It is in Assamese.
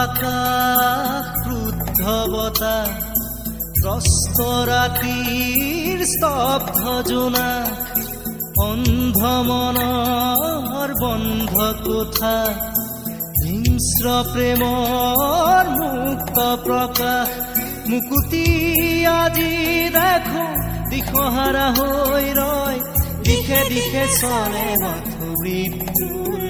আকাশ ক্ৰুদ্ধ বতাহ ত্ৰস্ত ৰাতিৰ স্তব্ধ জোনাক অন্ধ মনৰ বন্ধ কোঠা হিংস্ৰ প্ৰেমৰ মুক্ত প্ৰকাশ মুকুতি আজি দেখো দিশহাৰা হৈ ৰয় দিশে দিশে চলে মৃত্যুৰ